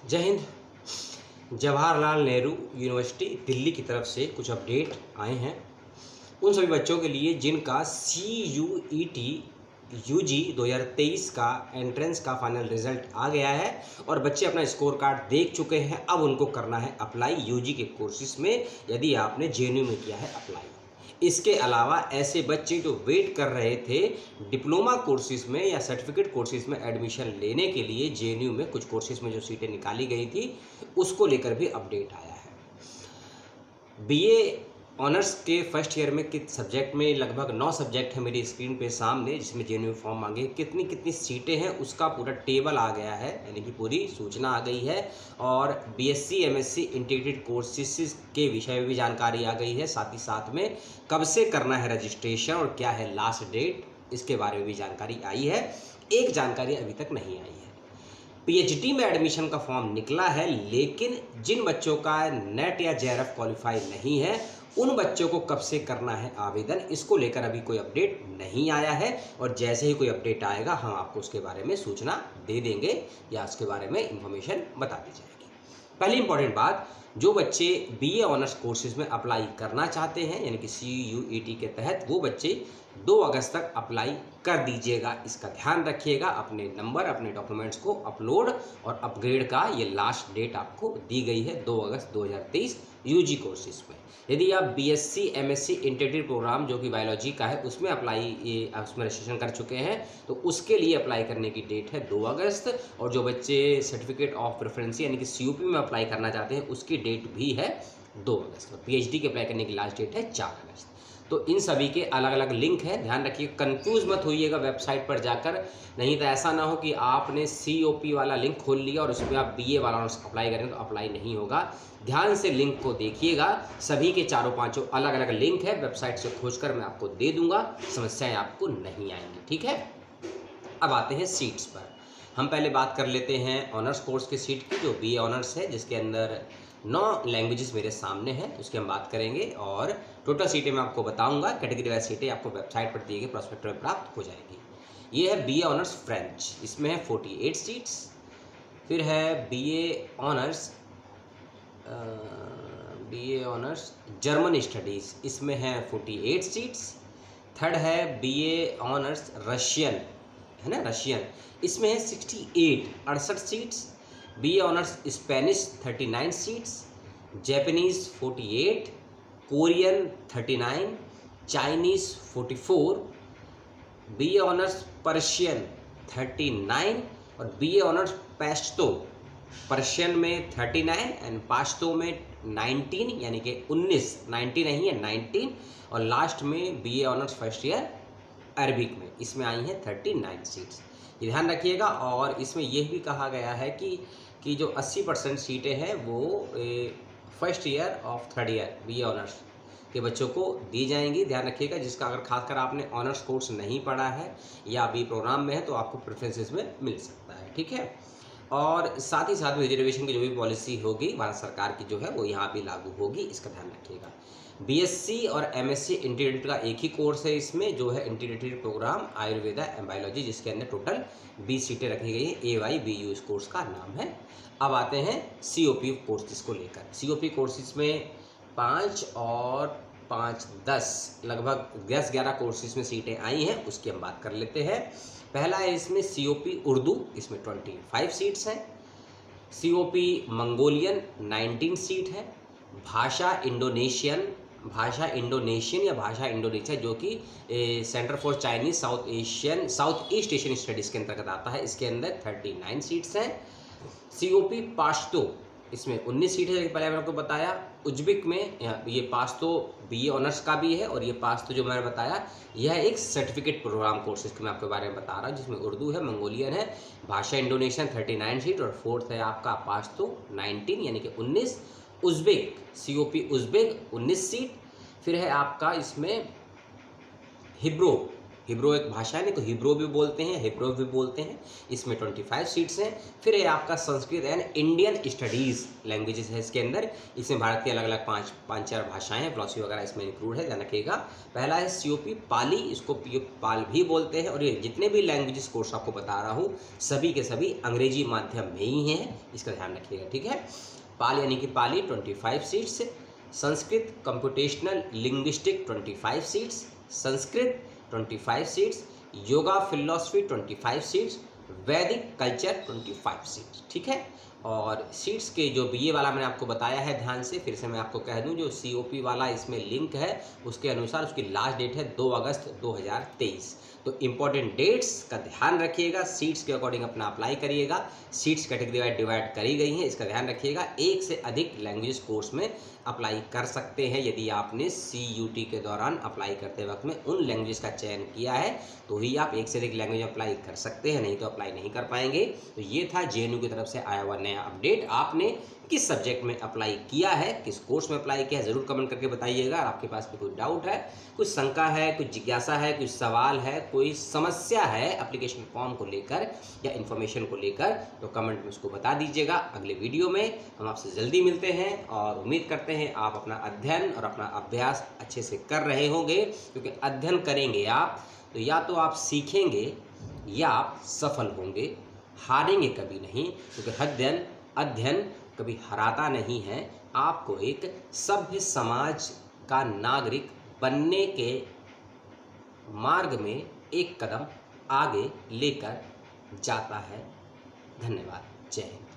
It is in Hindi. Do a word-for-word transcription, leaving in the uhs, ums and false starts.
जय हिंद। जवाहरलाल नेहरू यूनिवर्सिटी दिल्ली की तरफ से कुछ अपडेट आए हैं उन सभी बच्चों के लिए जिनका C U E T U G दो हज़ार तेईस का एंट्रेंस का फाइनल रिजल्ट आ गया है और बच्चे अपना स्कोर कार्ड देख चुके हैं। अब उनको करना है अप्लाई यूजी के कोर्सेज में यदि आपने जे एन यू में किया है अप्लाई। इसके अलावा ऐसे बच्चे जो वेट कर रहे थे डिप्लोमा कोर्सेज में या सर्टिफिकेट कोर्सेज में एडमिशन लेने के लिए जे एन यू में कुछ कोर्सेज में जो सीटें निकाली गई थी उसको लेकर भी अपडेट आया है। बीए ऑनर्स के फर्स्ट ईयर में किस सब्जेक्ट में लगभग नौ सब्जेक्ट है मेरी स्क्रीन पे सामने, जिसमें जे एन यू फॉर्म मांगे कितनी कितनी सीटें हैं उसका पूरा टेबल आ गया है, यानी कि पूरी सूचना आ गई है। और बीएससी एमएससी इंटीग्रेटेड कोर्सेज के विषय में भी जानकारी आ गई है। साथ ही साथ में कब से करना है रजिस्ट्रेशन और क्या है लास्ट डेट, इसके बारे में भी जानकारी आई है। एक जानकारी अभी तक नहीं आई है। पीएचडी में एडमिशन का फॉर्म निकला है, लेकिन जिन बच्चों का नेट या जे आर एफ क्वालिफाई नहीं है उन बच्चों को कब से करना है आवेदन, इसको लेकर अभी कोई अपडेट नहीं आया है। और जैसे ही कोई अपडेट आएगा हम आपको उसके बारे में सूचना दे देंगे या उसके बारे में इंफॉर्मेशन बता दी जाएगी। पहली इंपॉर्टेंट बात, जो बच्चे बीए ऑनर्स कोर्सेज में अप्लाई करना चाहते हैं यानी कि सी यू ई टी के तहत, वो बच्चे दो अगस्त तक अप्लाई कर दीजिएगा। इसका ध्यान रखिएगा। अपने नंबर अपने डॉक्यूमेंट्स को अपलोड और अपग्रेड का ये लास्ट डेट आपको दी गई है दो अगस्त दो हज़ार तेईस यूजी कोर्सेज में। यदि आप बीएससी एमएससी इंटीग्रेटेड प्रोग्राम जो कि बायोलॉजी का है उसमें अप्लाई उसमें रजिस्ट्रेशन कर चुके हैं तो उसके लिए अप्लाई करने की डेट है दो अगस्त। और जो बच्चे सर्टिफिकेट ऑफ प्रेफरेंस यानी कि सीयूपी में अप्लाई करना चाहते हैं उसकी डेट भी है दो अगस्त। पीएचडी के अप्लाई करने की लास्ट डेट है चार अगस्त। तो इन सभी के अलग अलग लिंक है, ध्यान रखिए। कंफ्यूज मत होइएगा वेबसाइट पर जाकर, नहीं तो ऐसा ना हो कि आपने सीओपी वाला लिंक खोल लिया और उसमें आप बीए वाला अप्लाई करें तो अप्लाई नहीं होगा। ध्यान से लिंक को देखिएगा। सभी के चारों पांचों अलग अलग लिंक है, वेबसाइट से खोजकर मैं आपको दे दूंगा, समस्याएं आपको नहीं आएंगी। ठीक है, अब आते हैं सीट्स पर। हम पहले बात कर लेते हैं ऑनर्स कोर्स की सीट की, जो बीए ऑनर्स है, जिसके अंदर नौ लैंग्वेजेस मेरे सामने हैं, उसकी हम बात करेंगे और टोटल सीटें मैं आपको बताऊंगा। कैटेगरी वाइज सीटें आपको वेबसाइट पर दिए गए प्रोस्पेक्ट में प्राप्त हो जाएगी। ये है बीए ऑनर्स फ्रेंच, इसमें है अड़तालीस सीट्स। फिर है BA honours BA honours German studies, इसमें है अड़तालीस सीट्स। थर्ड है बीए ऑनर्स रशियन, है ना, रशियन, इसमें है अड़सठ अड़सठ सीट्स। बीए ऑनर्स स्पेनिश उनतालीस सीट्स, जैपनीज़ अड़तालीस, कोरियन उनतालीस, चाइनीज़ चौवालीस, बीए ऑनर्स पर्शियन उनतालीस और बीए ऑनर्स पश्तो, पर्शियन में उनतालीस एंड पश्तो में उन्नीस, यानी कि उन्नीस, नब्बे नहीं है उन्नीस। और लास्ट में BA honours first year Arabic में, इसमें आई हैं उनतालीस सीट्स, ये ध्यान रखिएगा। और इसमें यह भी कहा गया है कि कि जो अस्सी परसेंट सीटें हैं वो first year of third year BA honours के बच्चों को दी जाएंगी। ध्यान रखिएगा, जिसका अगर खासकर आपने ऑनर्स कोर्स नहीं पढ़ा है या बी प्रोग्राम में है तो आपको प्रेफरेंसेस में मिल सकता है। ठीक है, और साथ ही साथ में रिजर्वेशन की जो भी पॉलिसी होगी भारत सरकार की जो है वो यहाँ भी लागू होगी, इसका ध्यान रखिएगा। बीएससी और एमएससी इंटीग्रेटेड का एक ही कोर्स है इसमें, जो है integrated programme Ayurveda and biology, जिसके अंदर टोटल बीस सीटें रखी गई हैं। ए वाई बी यू इस कोर्स का नाम है। अब आते हैं सीओपी कोर्सेज को लेकर। सीओपी कोर्सेज में पाँच और पाँच दस लगभग दस ग्यारह कोर्सेज में सीटें आई हैं, उसकी हम बात कर लेते हैं। पहला है इसमें सीओपी उर्दू, इसमें पच्चीस सीट्स हैं। सीओपी मंगोलियन उन्नीस सीट है। भाषा इंडोनेशियन भाषा इंडोनेशियन या भाषा इंडोनेशिया, जो कि centre for Chinese South Asian South East Asian studies के अंतर्गत आता है, इसके अंदर उनतालीस सीट्स हैं। सीओपी पाश्तो, इसमें उन्नीस सीट है, जैसे पहले मैंने आपको बताया। उज्बेक में ये पाश्तो बीए ऑनर्स का भी है और ये पाश्तो जो मैंने बताया यह एक सर्टिफिकेट प्रोग्राम कोर्सेज के मैं आपके बारे में बता रहा हूँ, जिसमें उर्दू है, मंगोलियन है, भाषा इंडोनेशियन उनतालीस सीट और फोर्थ है आपका पाश्तो उन्नीस यानी कि उन्नीस। उज्बेक सीओपी उज्बेक उन्नीस सीट। फिर है आपका इसमें हिब्रो हिब्रो एक भाषा है, नहीं तो हिब्रो भी बोलते हैं, हिब्रो भी बोलते हैं। इसमें पच्चीस सीट्स हैं। फिर ये आपका Sanskrit and Indian studies languages है इसके अंदर। इसमें भारत की अलग अलग पाँच पाँच चार भाषाएं हैं, फिलॉसफी वगैरह इसमें इंक्लूड है, ध्यान रखिएगा। पहला है सीओपी पाली, इसको पी पाल भी बोलते हैं। और ये जितने भी लैंग्वेजेस कोर्स आपको बता रहा हूँ सभी के सभी अंग्रेजी माध्यम में ही हैं, इसका ध्यान रखिएगा, ठीक है। पाल यानी कि पाली पच्चीस सीट्स, संस्कृत कंप्यूटेशनल लिंग्विस्टिक पच्चीस सीट्स, संस्कृत पच्चीस सीट्स, योगा फिलॉसफी पच्चीस सीट्स, वैदिक कल्चर पच्चीस सीट्स, ठीक है। और सीट्स के जो ये वाला मैंने आपको बताया है, ध्यान से फिर से मैं आपको कह दूं, जो सीओपी वाला इसमें लिंक है उसके अनुसार उसकी लास्ट डेट है दो अगस्त दो हज़ार तेईस। तो इम्पॉर्टेंट डेट्स का ध्यान रखिएगा, सीट्स के अकॉर्डिंग अपना अप्लाई करिएगा। सीट्स कैटेगरी वाइज डिवाइड करी गई हैं, इसका ध्यान रखिएगा। एक से अधिक लैंग्वेज कोर्स में अप्लाई कर सकते हैं यदि आपने सी यू टी के दौरान अप्लाई करते वक्त में उन लैंग्वेज का चयन किया है तो ही आप एक से अधिक लैंग्वेज अप्लाई कर सकते हैं, नहीं तो अप्लाई नहीं कर पाएंगे। तो ये था जे एन यू की तरफ से आया हुआ नया अपडेट। आपने किस सब्जेक्ट में अप्लाई किया है, किस कोर्स में अप्लाई किया है, ज़रूर कमेंट करके बताइएगा। और आपके पास भी कोई डाउट है, कुछ शंका है, कुछ जिज्ञासा है, कुछ सवाल है, कोई समस्या है एप्लीकेशन फॉर्म को लेकर या इन्फॉर्मेशन को लेकर, तो कमेंट में उसको बता दीजिएगा। अगले वीडियो में हम आपसे जल्दी मिलते हैं और उम्मीद करते हैं आप अपना अध्ययन और अपना अभ्यास अच्छे से कर रहे होंगे, क्योंकि अध्ययन करेंगे आप तो या तो आप सीखेंगे या आप सफल होंगे, हारेंगे कभी नहीं, क्योंकि अध्ययन अध्ययन कभी हराता नहीं है। आपको एक सभ्य समाज का नागरिक बनने के मार्ग में एक कदम आगे लेकर जाता है। धन्यवाद। जय हिंद।